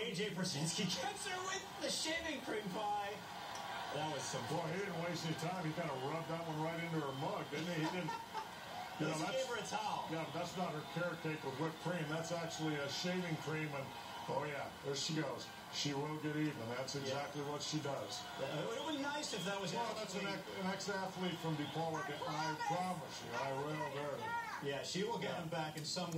AJ Brzezinski gets her with the shaving cream pie. That was some boy. He didn't waste any time. He kind of rubbed that one right into her mug, didn't he? He didn't. He gave her a towel. Yeah, but that's not her carrot cake with whipped cream. That's actually a shaving cream. And oh yeah, there she goes. She will get even. That's exactly what she does. It would have been nice if that was. Well, that's an ex-athlete from DePaul. I promise you, I will. There. Yeah, she will get him back in some way.